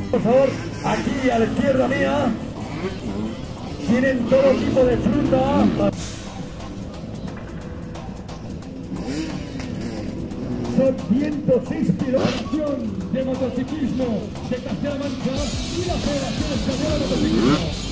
Por favor, aquí a la izquierda mía tienen todo tipo de fruta. Son 106 kilómetros de motociclismo de Castilla-La Mancha y la Federación Española de Motociclismo.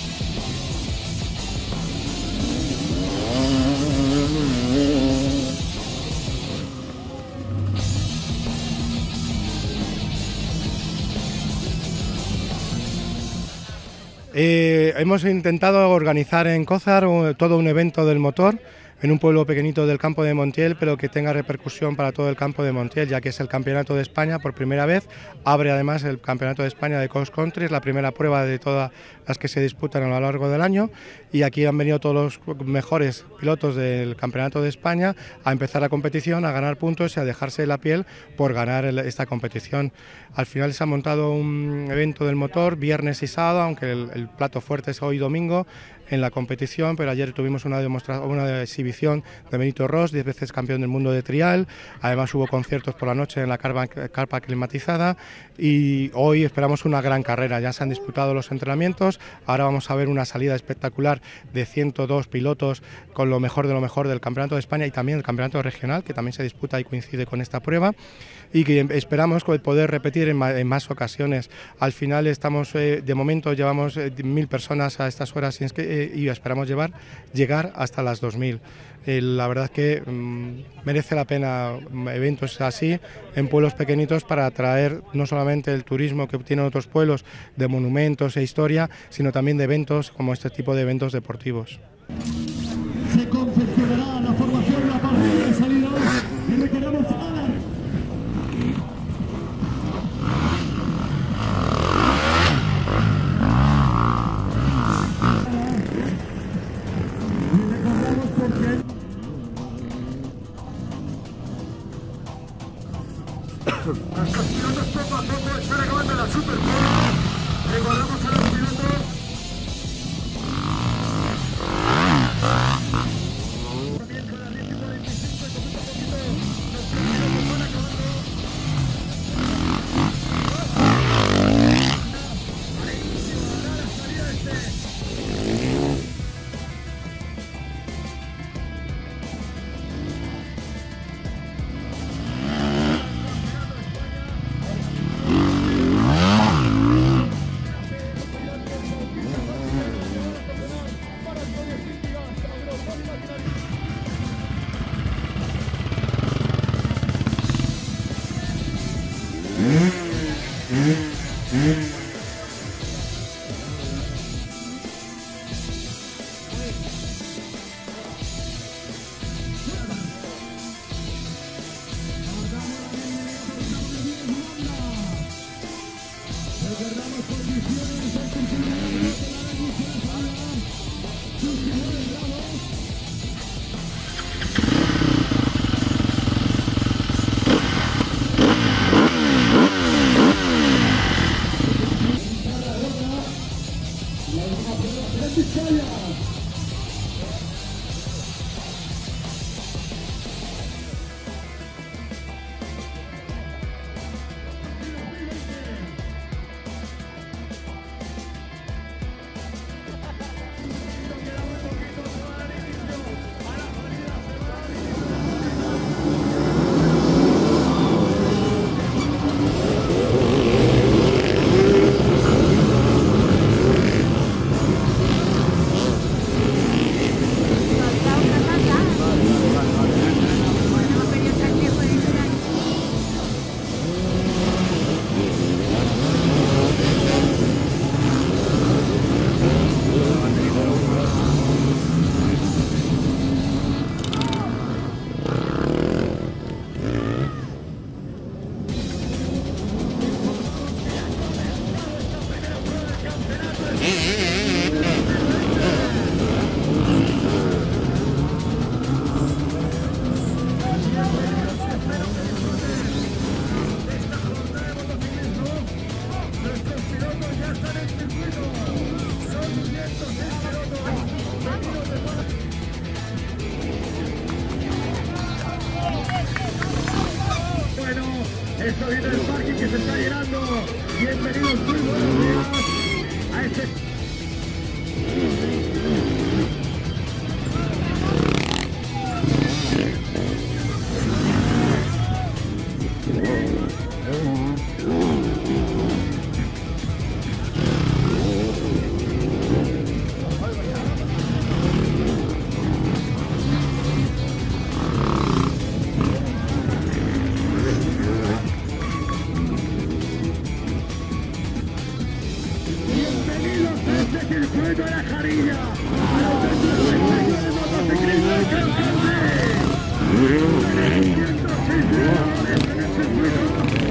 Hemos intentado organizar en Cózar todo un evento del motor en un pueblo pequeñito del campo de Montiel, pero que tenga repercusión para todo el campo de Montiel, ya que es el campeonato de España por primera vez. Abre además el campeonato de España de cross country, es la primera prueba de todas las que se disputan a lo largo del año, y aquí han venido todos los mejores pilotos del campeonato de España a empezar la competición, a ganar puntos y a dejarse la piel por ganar esta competición. Al final se ha montado un evento del motor viernes y sábado, aunque el plato fuerte es hoy domingo en la competición, pero ayer tuvimos una exhibición de Benito Ros, 10 veces campeón del mundo de trial. Además hubo conciertos por la noche en la carpa climatizada, y hoy esperamos una gran carrera. Ya se han disputado los entrenamientos, ahora vamos a ver una salida espectacular de 102 pilotos con lo mejor de lo mejor del campeonato de España y también el campeonato regional, que también se disputa y coincide con esta prueba, y que esperamos poder repetir en más ocasiones. Al final estamos, de momento llevamos 1000 personas a estas horas y esperamos llegar hasta las 2000. La verdad es que merece la pena eventos así en pueblos pequeñitos para atraer no solamente el turismo que tienen otros pueblos de monumentos e historia, sino también de eventos como este tipo de eventos deportivos. Se confeccionará la formación, la partida de salida y le queremos a la... Nuestros pilotos poco a poco están acabando la Superpole. Recordamos a los pilotos. Comienza la 10:25 y poquito a poquito nuestros pilotos van acabando. Al inicio hará la salida de este. Esto viene del parking que se está llenando. Bienvenidos. circuito de la Jarilla, al auténtico espectáculo de motociclismo del Cantante. 106 pilotos en el circuito.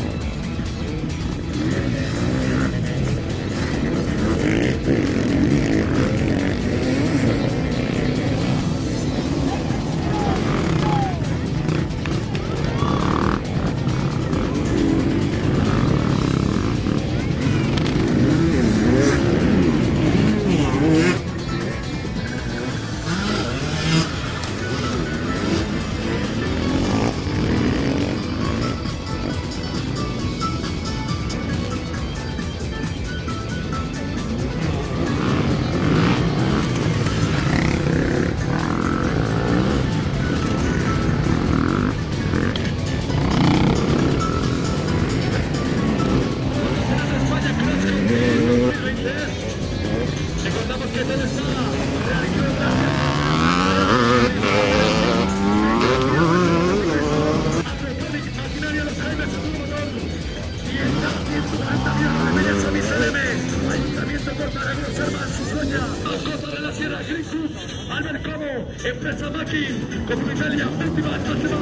Albert Cobo, Empresa Mackin, con Italia, última,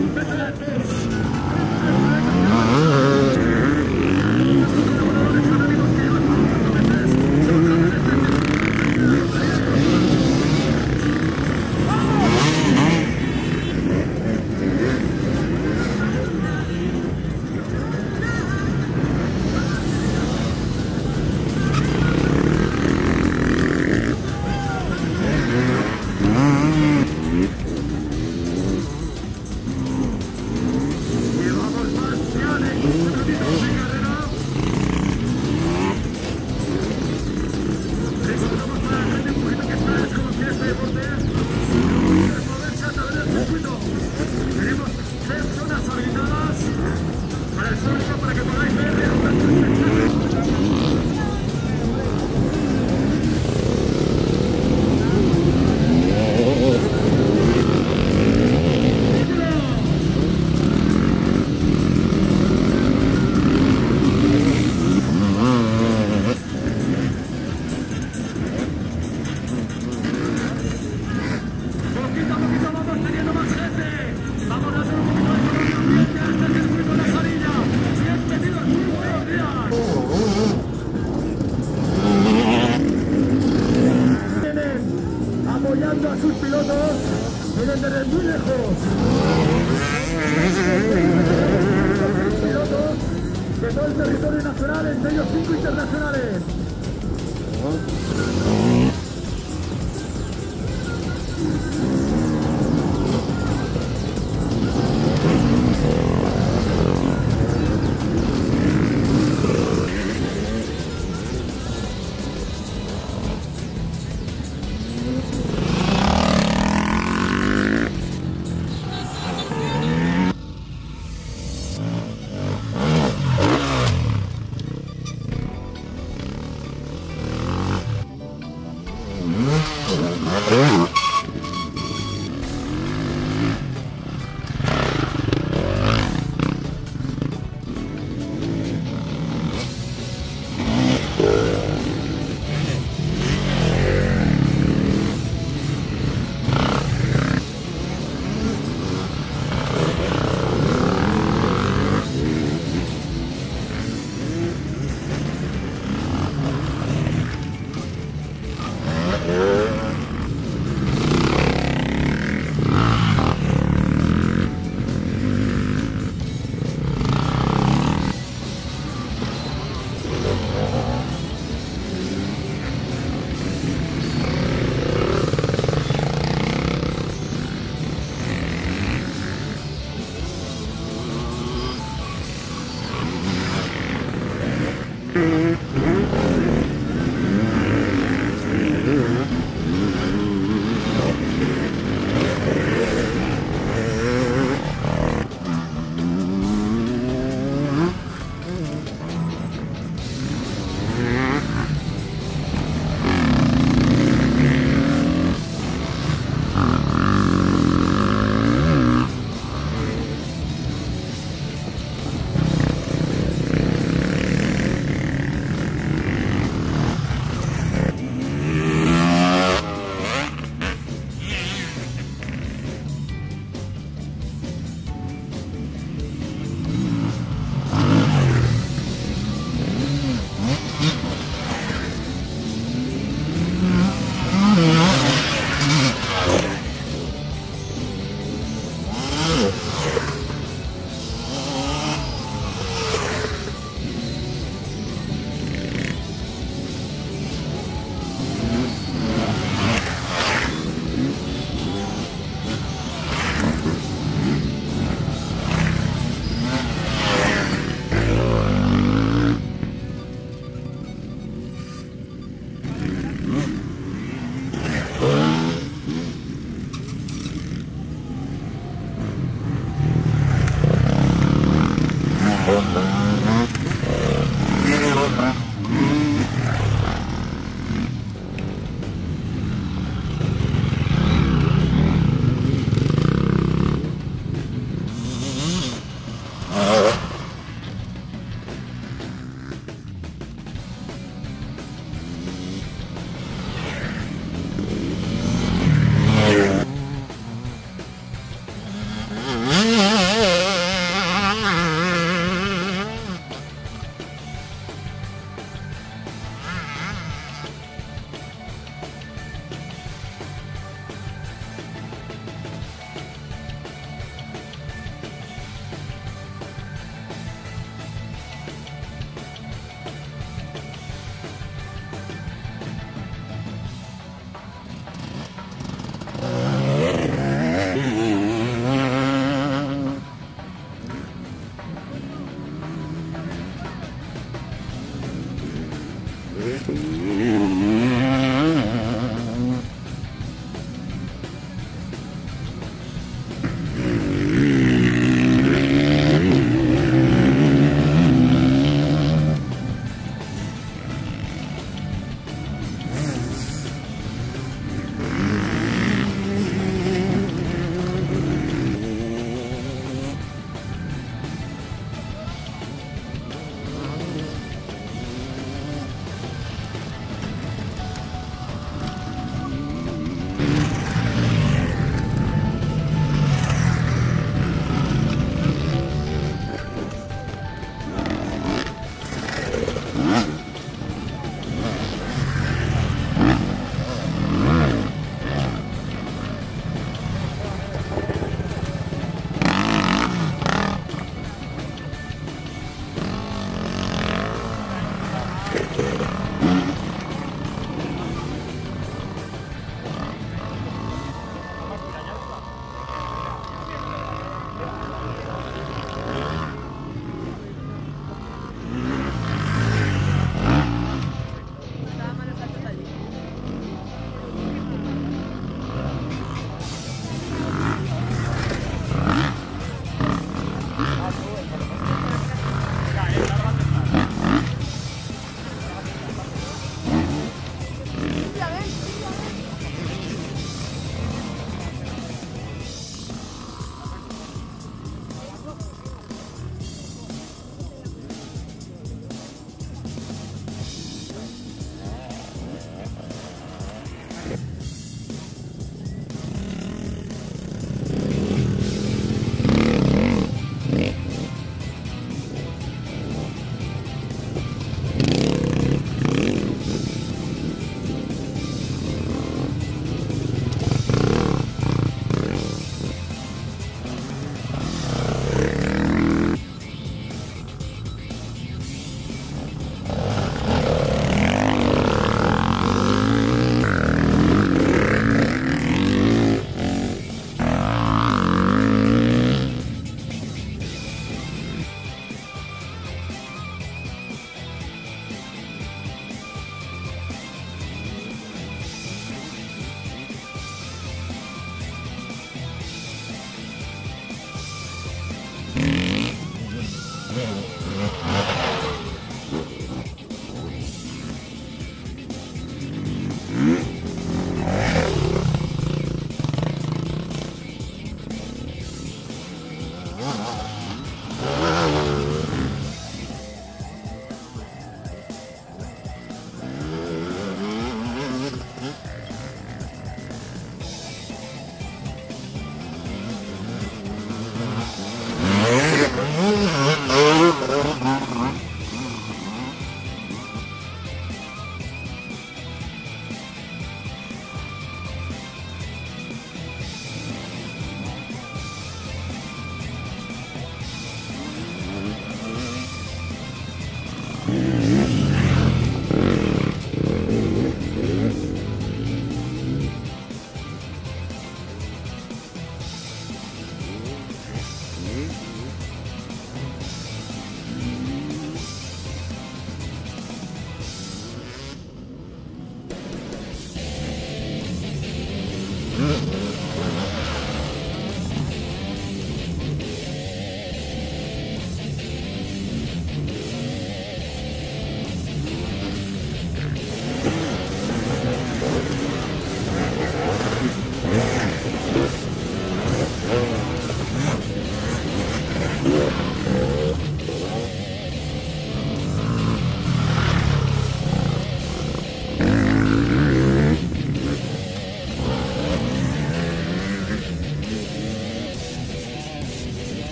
apoyando a sus pilotos, vienen desde muy lejos. Pilotos de todo el territorio nacional, entre ellos 5 internacionales.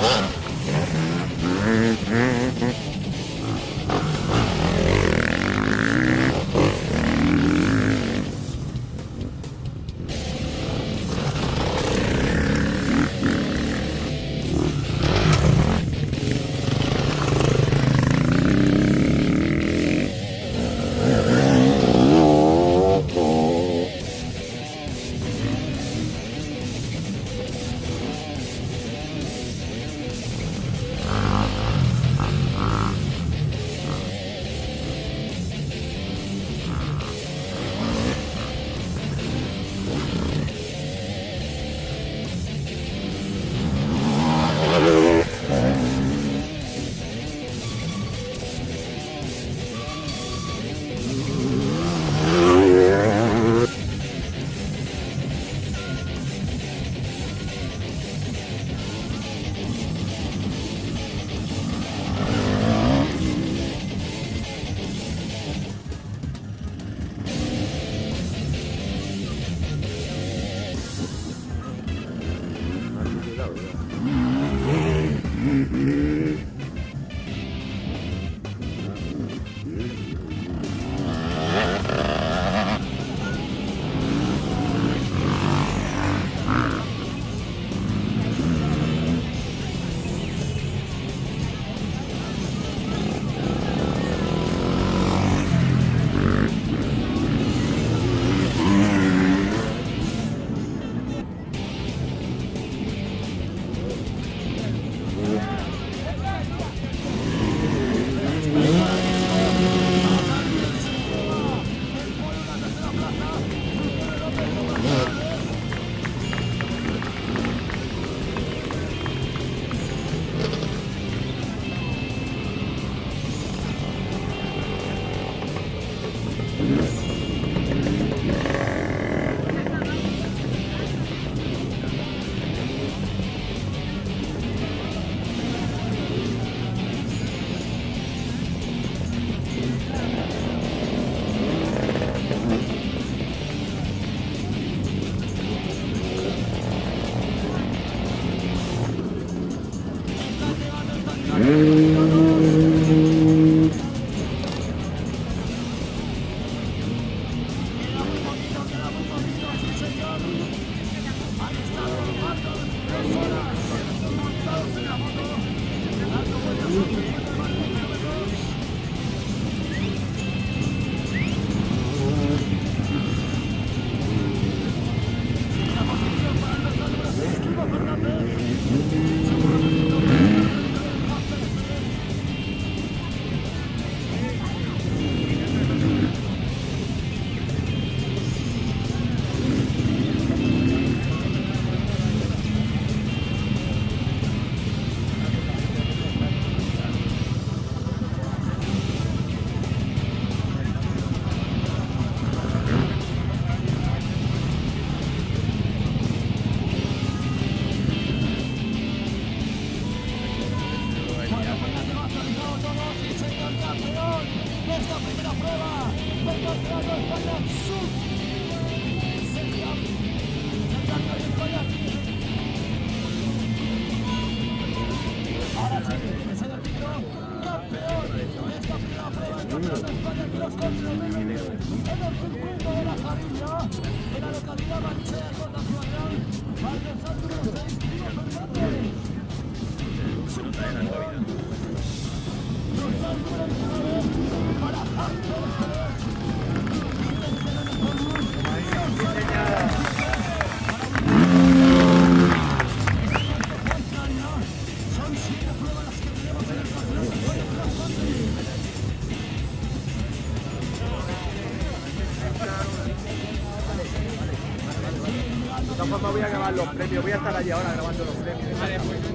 Voy a grabar los premios, voy a estar allí ahora grabando los premios. Vale,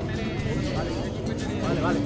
vale, vale.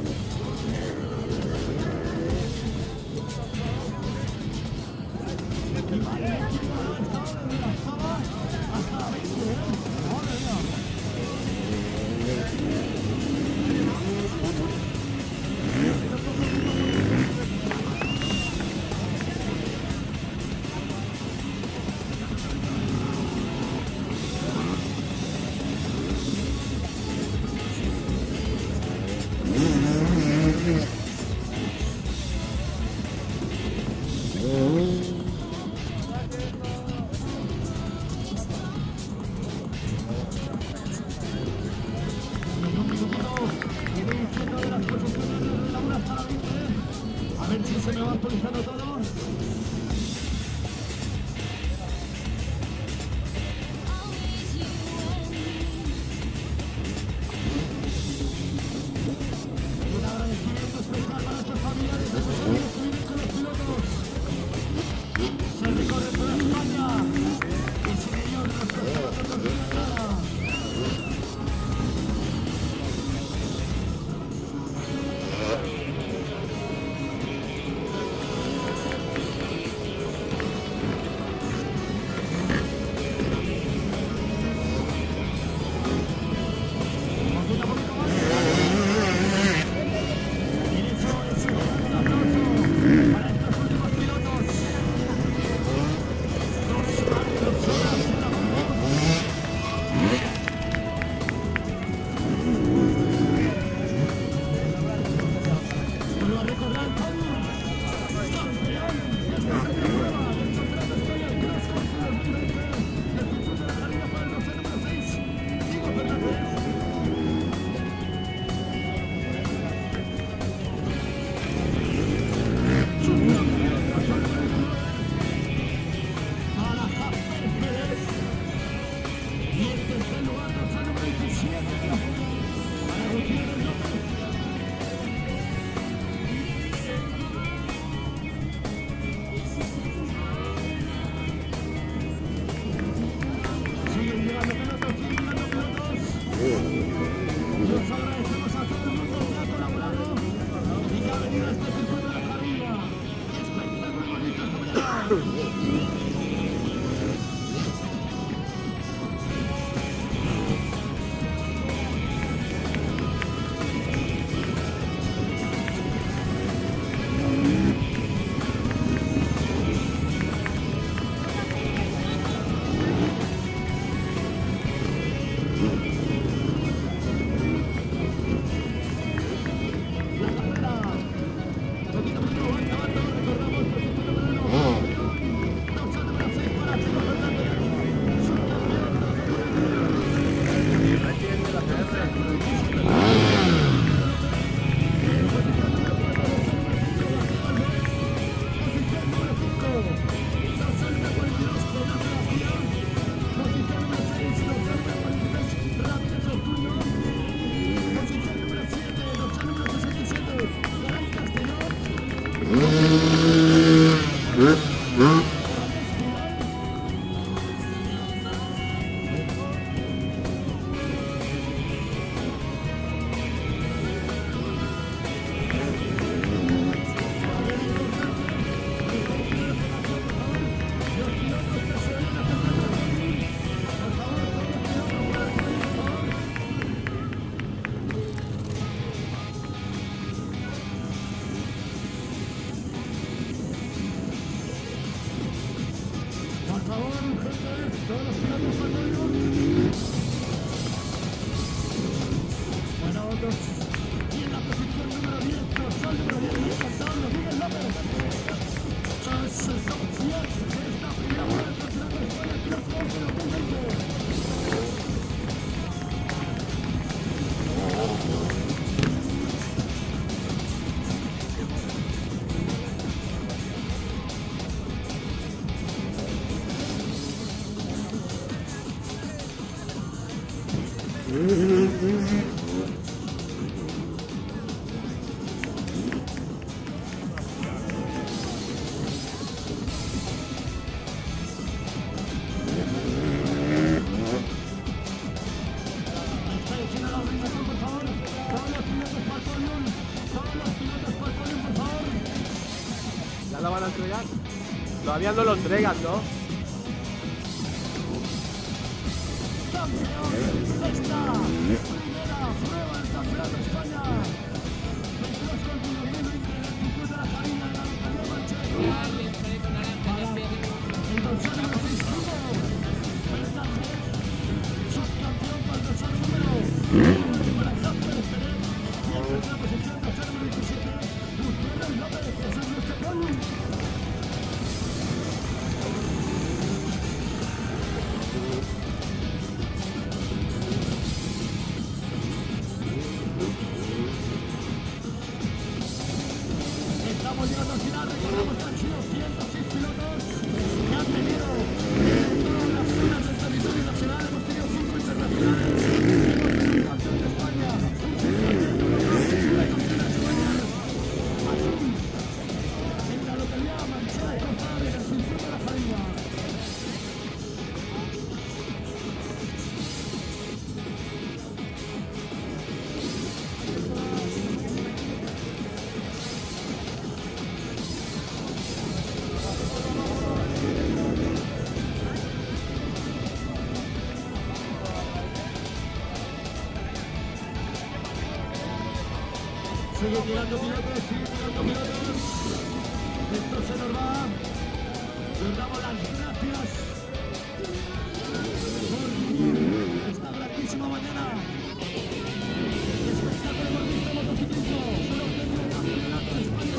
¿Ya lo van a entregar? Todavía no lo entregan, ¿no? Sigue tirando pilotos, sigue tirando pilotos. Esto se nos va. Les damos las gracias por esta grandísima mañana. Espectáculo hemos visto motociclismo. Solo premio de campeonato de España.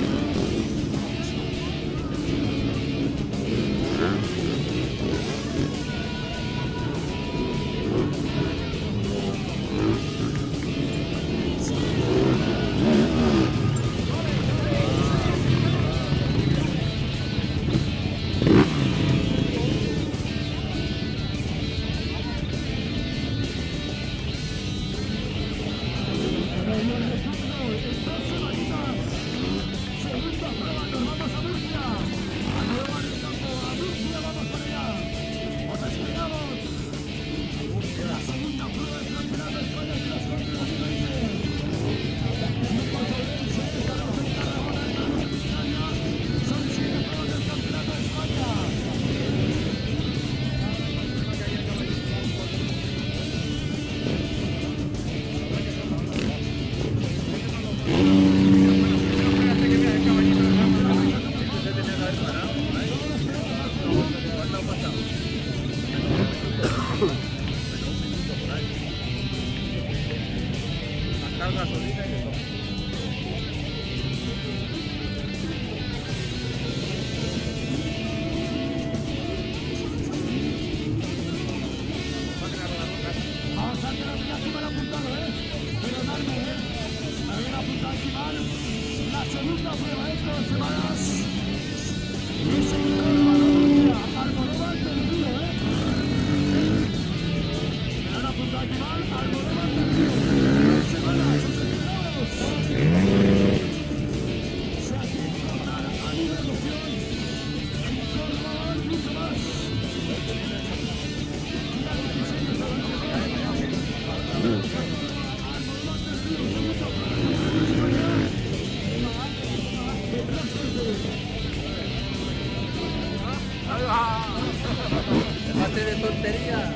La segunda prueba de 2 semanas. Y segundo de Valencia. Almodóvar del Río, Me han apuntado aquí mal. Almodóvar del Río. 2 semanas. Se hace incorporar a libre emoción. Incorporar mucho más. La 16 de Valencia. ¡Déjate de tontería!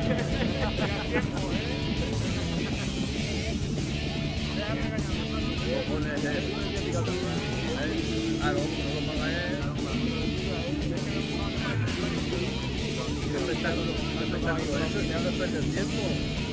espectáculo, eso ya no es perder tiempo.